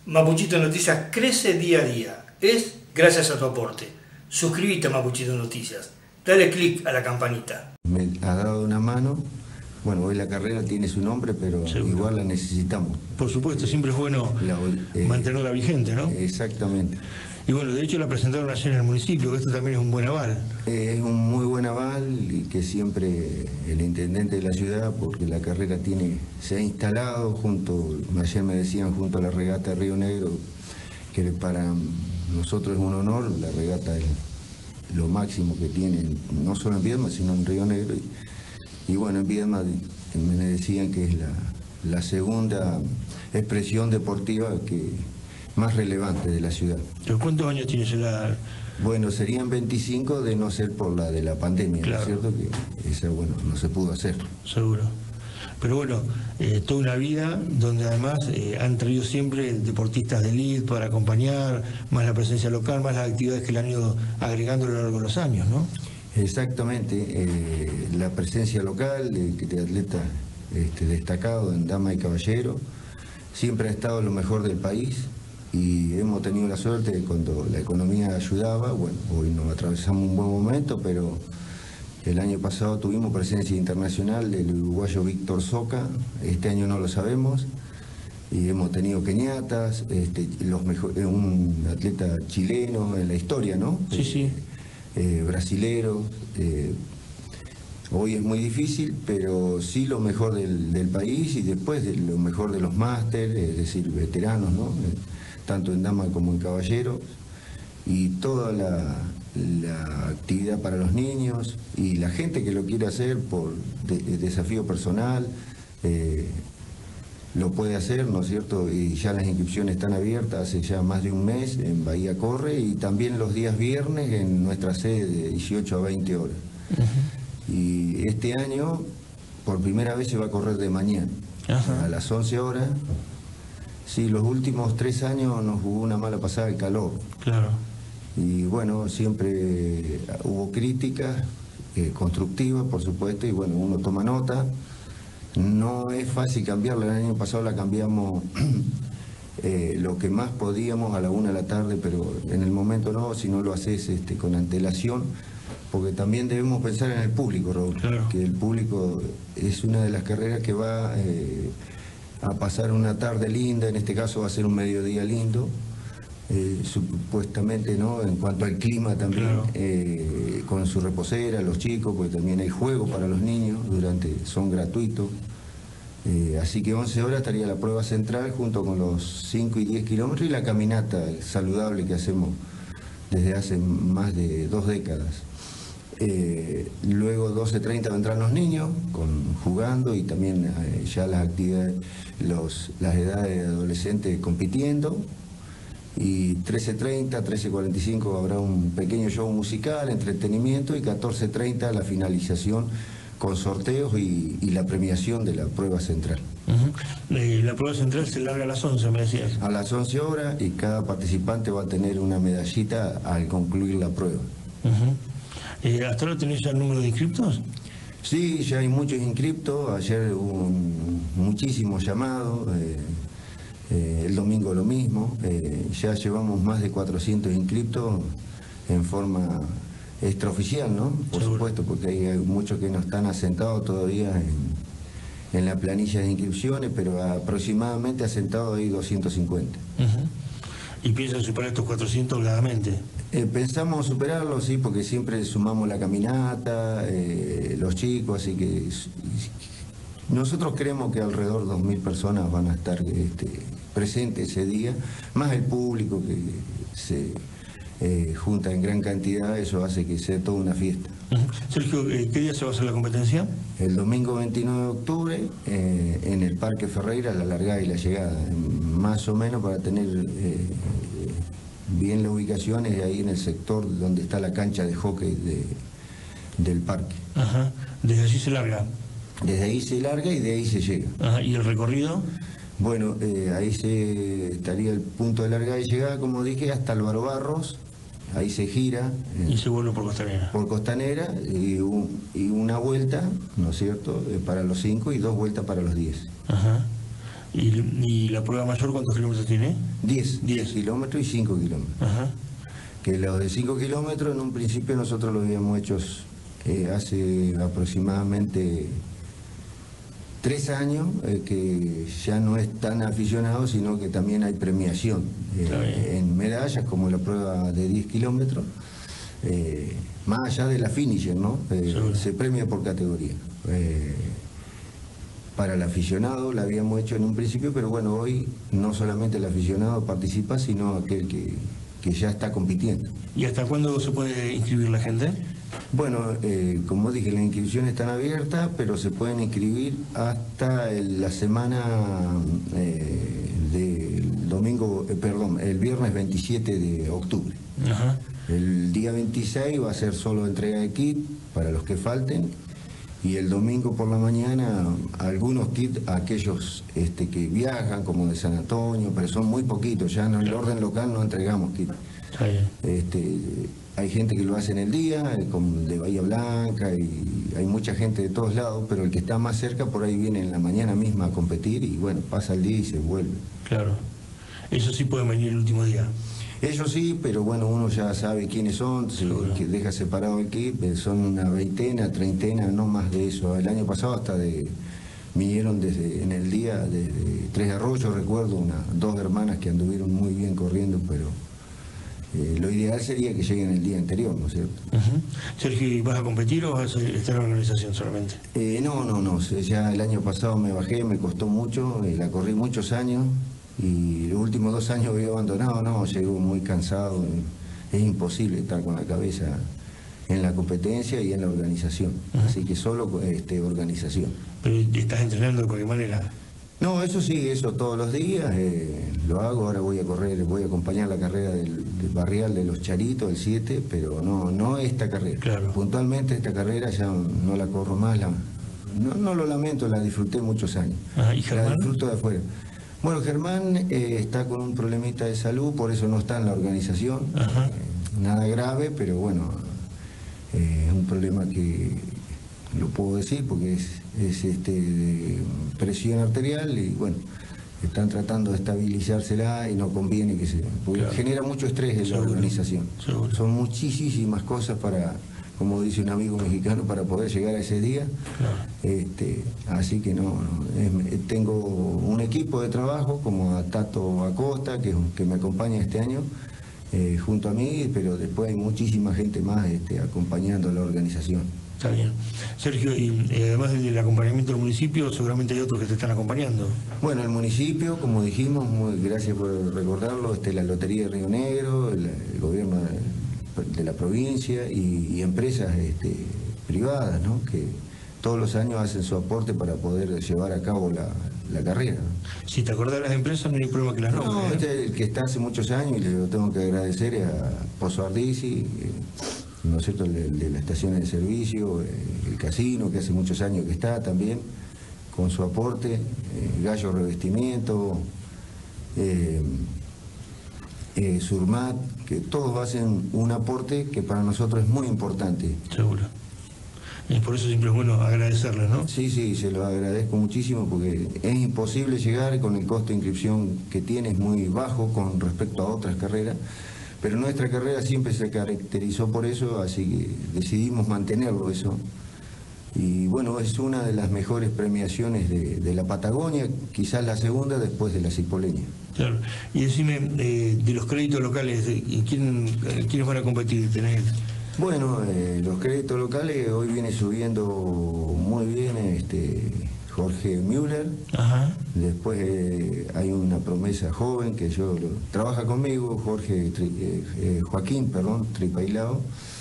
Mapuchito Noticias crece día a día. Es gracias a tu aporte. Suscríbete a Mapuchito Noticias. Dale click a la campanita. Me ha dado una mano. Bueno, hoy la carrera tiene su nombre, pero seguro, igual la necesitamos. Por supuesto, siempre es bueno mantenerla vigente, ¿no? Exactamente. Y bueno, de hecho la presentaron ayer en el municipio, que esto también es un buen aval. Es un muy buen aval y que siempre el intendente de la ciudad, porque la carrera se ha instalado ayer me decían, junto a la regata de Río Negro, que para nosotros es un honor. La regata es lo máximo que tienen, no solo en Viedma, sino en Río Negro. Y bueno, en Viedma me decían que es la segunda expresión deportiva más relevante de la ciudad. ¿Pero cuántos años tiene esa? Bueno, serían 25 de no ser por la de la pandemia, claro. ¿No es cierto? Que esa, bueno, no se pudo hacer. Seguro. Pero bueno, toda una vida donde además han traído siempre deportistas de élite para acompañar, más la presencia local, más las actividades que le han ido agregando a lo largo de los años, ¿no? Exactamente, la presencia local de atletas destacados en dama y caballero, siempre ha estado lo mejor del país y hemos tenido la suerte de cuando la economía ayudaba. Bueno, hoy nos atravesamos un buen momento, pero el año pasado tuvimos presencia internacional del uruguayo Víctor Soca, este año no lo sabemos, y hemos tenido keniatas, un atleta chileno en la historia, ¿no? Sí, sí. Brasileros. Hoy es muy difícil, pero sí lo mejor del país y después de lo mejor de los másteres, es decir, veteranos, ¿no? Tanto en dama como en caballero, y toda la actividad para los niños y la gente que lo quiere hacer por desafío personal, lo puede hacer, ¿no es cierto? Y ya las inscripciones están abiertas hace ya más de un mes en Bahía Corre y también los días viernes en nuestra sede de 18 a 20 horas. Y este año, por primera vez, se va a correr de mañana, a las 11 horas. Sí, los últimos 3 años nos jugó una mala pasada el calor. Claro. Y bueno, siempre hubo críticas constructivas, por supuesto, y bueno, uno toma nota. No es fácil cambiarla. El año pasado la cambiamos lo que más podíamos a la 1 de la tarde, pero en el momento no, si no lo haces con antelación, porque también debemos pensar en el público, Raúl, claro. Que el público es una de las carreras que va a pasar una tarde linda, en este caso va a ser un mediodía lindo, supuestamente, ¿no? En cuanto al clima también, claro. Con su reposera, los chicos, porque también hay juego para los niños, son gratuitos. Así que 11 horas estaría la prueba central junto con los 5 y 10 kilómetros y la caminata saludable que hacemos desde hace más de 2 décadas. Luego 12:30 vendrán los niños jugando y también ya las actividades, las edades de adolescentes compitiendo. Y 13:30, 13:45 habrá un pequeño show musical, entretenimiento, y 14:30 la finalización con sorteos y la premiación de la prueba central. La prueba central se larga a las 11, me decías. A las 11 horas y cada participante va a tener una medallita al concluir la prueba. ¿Hasta ahora tenés ya el número de inscriptos? Sí, ya hay muchos inscriptos. Ayer hubo muchísimos llamados. El domingo lo mismo. Ya llevamos más de 400 inscriptos en forma extraoficial, ¿no? Por Seguro. Supuesto, porque hay muchos que no están asentados todavía en la planilla de inscripciones, pero aproximadamente asentados hay 250. ¿Y piensan superar estos 400 holgadamente? Pensamos superarlo, sí, porque siempre sumamos la caminata, los chicos, así que nosotros creemos que alrededor de 2.000 personas van a estar presentes ese día, más el público que se junta en gran cantidad. Eso hace que sea toda una fiesta. Sergio, ¿qué día se va a hacer la competencia? El domingo 29 de octubre, en el Parque Ferreira, la largada y la llegada, más o menos para tener bien la ubicación, es ahí en el sector donde está la cancha de hockey del parque. Desde allí se larga. Desde ahí se larga y de ahí se llega. ¿Y el recorrido? Bueno, ahí estaría el punto de largada y llegada, como dije, hasta Álvaro Barros. Ahí se gira. Y se vuelve por Costanera. Por Costanera y una vuelta, ¿no es cierto?, para los 5 y 2 vueltas para los 10. ¿Y la prueba mayor cuántos kilómetros tiene? 10 kilómetros y 5 kilómetros. Ajá. Que los de 5 kilómetros en un principio nosotros lo habíamos hecho hace aproximadamente 3 años, que ya no es tan aficionado, sino que también hay premiación en medallas, como la prueba de 10 kilómetros, más allá de la finisher, ¿no? Se premia por categoría. Para el aficionado la habíamos hecho en un principio, pero bueno, hoy no solamente el aficionado participa, sino aquel que ya está compitiendo. ¿Y hasta cuándo se puede inscribir la gente? Bueno, como dije, las inscripciones están abiertas, pero se pueden inscribir hasta la semana del domingo, el viernes 27 de octubre. Ajá. El día 26 va a ser solo entrega de kit para los que falten, y el domingo por la mañana algunos kits a aquellos que viajan, como de San Antonio, pero son muy poquitos, ya en el orden local no entregamos kits. Hay gente que lo hace en el día, como de Bahía Blanca, y hay mucha gente de todos lados, pero el que está más cerca por ahí viene en la mañana misma a competir y bueno, pasa el día y se vuelve. Claro. Eso sí puede venir el último día. Eso sí, pero bueno, uno ya sabe quiénes son, que deja separado el kit, son una veintena, treintena, no más de eso. El año pasado hasta vinieron en el día de Tres Arroyos, recuerdo, 2 hermanas que anduvieron muy bien corriendo, pero lo ideal sería que lleguen el día anterior, ¿no es cierto? Sergio, ¿vas a competir o vas a estar en la organización solamente? No, ya el año pasado me bajé, me costó mucho, la corrí muchos años. Y los últimos 2 años había abandonado, llego muy cansado, es imposible estar con la cabeza en la competencia y en la organización, así que solo organización. ¿Pero estás entrenando de cualquier manera? No, eso sí, eso todos los días lo hago. Ahora voy a acompañar la carrera del barrial de los Charitos, el 7, pero no esta carrera. Claro. Puntualmente esta carrera ya no la corro más, no lo lamento, la disfruté muchos años. ¿Y Germán? La disfruto de afuera. Bueno, Germán está con un problemita de salud, por eso no está en la organización. Nada grave, pero bueno, es un problema que lo puedo decir porque es de presión arterial y bueno, están tratando de estabilizársela y no conviene porque genera mucho estrés en la organización. Seguro. Son muchísimas cosas como dice un amigo mexicano, para poder llegar a ese día. Así que tengo un equipo de trabajo como a Tato Acosta, que me acompaña este año, junto a mí, pero después hay muchísima gente más acompañando a la organización. Está bien. Sergio, y además del acompañamiento del municipio, seguramente hay otros que te están acompañando. Bueno, el municipio, como dijimos, gracias por recordarlo, la Lotería de Río Negro, el gobierno de la provincia y empresas privadas, ¿no? Que todos los años hacen su aporte para poder llevar a cabo la carrera. Si te acordás de las empresas, no hay problema que las nombres. No, el que está hace muchos años, y le lo tengo que agradecer a Pozo Ardisi, ¿no es cierto?, el de las estaciones de servicio, el casino, que hace muchos años que está también, con su aporte, Gallo Revestimiento, Surmat, que todos hacen un aporte que para nosotros es muy importante. Seguro. Y por eso siempre es bueno agradecerles, ¿no? Sí, se lo agradezco muchísimo porque es imposible llegar con el costo de inscripción que tiene, es muy bajo con respecto a otras carreras, pero nuestra carrera siempre se caracterizó por eso, así que decidimos mantenerlo eso. Y bueno, es una de las mejores premiaciones de la Patagonia, quizás la segunda después de la Cipoleña. Claro. Y decime, de los créditos locales, ¿quiénes van a competir? Bueno, los créditos locales hoy viene subiendo muy bien Jorge Müller. Ajá. Después hay una promesa joven que trabaja conmigo, Joaquín Tripailao,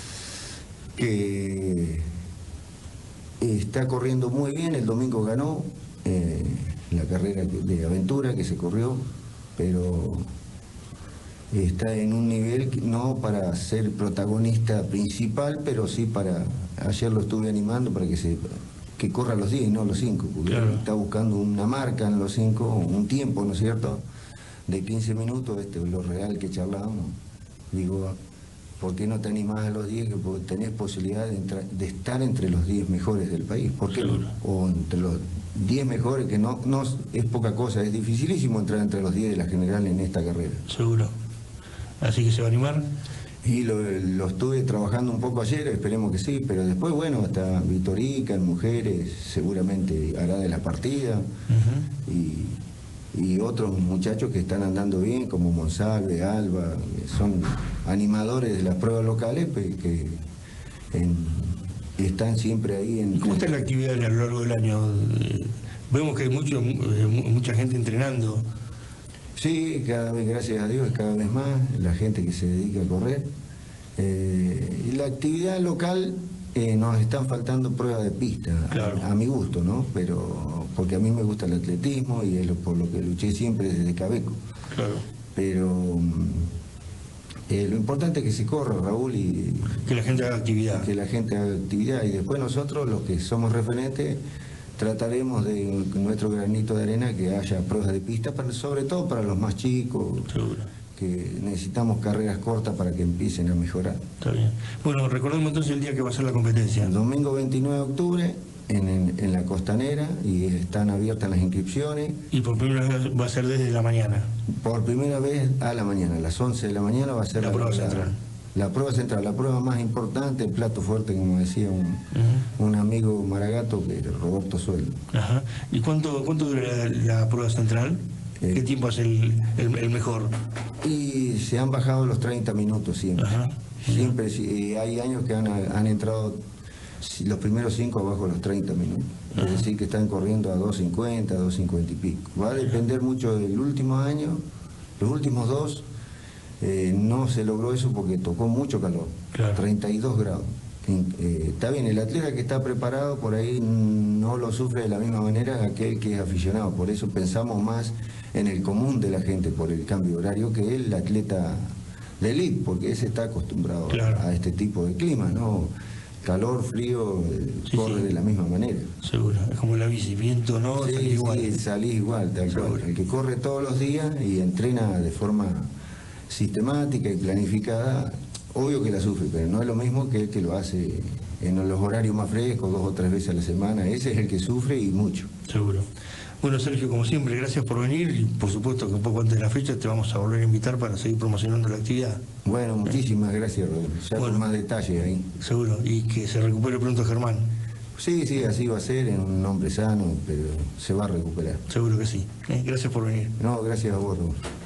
que está corriendo muy bien. El domingo ganó la carrera de aventura que se corrió, pero está en un nivel no para ser protagonista principal, pero sí ayer lo estuve animando para que corra los 10 y no los 5, porque claro, está buscando una marca en los 5, un tiempo, ¿no es cierto?, de 15 minutos, lo real que charlábamos. Digo, ¿por qué no te animás a los 10? Que tenés posibilidad de estar entre los 10 mejores del país. ¿Por qué no? O entre los 10 mejores, que no es poca cosa, es dificilísimo entrar entre los 10 de la general en esta carrera. Seguro. Así que se va a animar. Y lo estuve trabajando un poco ayer, esperemos que sí, pero después, bueno, hasta Vitorica, en mujeres, seguramente hará de la partida. Y otros muchachos que están andando bien, como Monsalve, Alba, son animadores de las pruebas locales, pues, que están siempre ahí. ¿Cómo está la actividad a lo largo del año? Vemos que hay mucha gente entrenando. Sí, cada vez, gracias a Dios, cada vez más la gente que se dedica a correr. Y la actividad local, nos están faltando pruebas de pista, claro, a mi gusto, ¿no? Pero porque a mí me gusta el atletismo y es por lo que luché siempre desde Cabeco. Claro. Pero lo importante es que se corra, Raúl, y que la gente haga actividad. Que la gente haga actividad. Y después nosotros, los que somos referentes, trataremos de nuestro granito de arena que haya pruebas de pista, sobre todo para los más chicos. Seguro. Que necesitamos carreras cortas para que empiecen a mejorar. Está bien. Bueno, recordemos entonces el día que va a ser la competencia. El domingo 29 de octubre en la Costanera, y están abiertas las inscripciones. Y por primera vez va a ser desde la mañana. Por primera vez a la mañana, a las 11 de la mañana va a ser la prueba central. La prueba central, la prueba más importante, el plato fuerte, como decía un amigo maragato, que es Roberto Sueldo. Ajá. ¿Y cuánto dura la prueba central? ¿Qué tiempo es el mejor? Y se han bajado los 30 minutos siempre. Ajá. Siempre, hay años que han entrado los primeros 5 abajo de los 30 minutos. Ajá. Es decir, que están corriendo a 2.50, 2.50 y pico. Va a depender mucho del último año. Los últimos 2 no se logró eso porque tocó mucho calor. Claro. 32 grados. Está bien, el atleta que está preparado por ahí no lo sufre de la misma manera que aquel que es aficionado. Por eso pensamos más en el común de la gente por el cambio horario que el atleta de elite, porque ese está acostumbrado, claro, a este tipo de clima, ¿no? Calor, frío, corre de la misma manera. Seguro, es como el bici, viento, ¿no? Sí, salís igual. Sí, salís igual, tal cual. El que corre todos los días y entrena de forma sistemática y planificada, obvio que la sufre, pero no es lo mismo que el que lo hace en los horarios más frescos, 2 o 3 veces a la semana. Ese es el que sufre y mucho. Seguro. Bueno, Sergio, como siempre, gracias por venir y por supuesto que un poco antes de la fecha te vamos a volver a invitar para seguir promocionando la actividad. Bueno, muchísimas gracias, Rodrigo. Ya con más detalle ahí. Seguro, y que se recupere pronto Germán. Sí, así va a ser, en un hombre sano, pero se va a recuperar. Seguro que sí. Gracias por venir. No, gracias a vos, Rodrigo.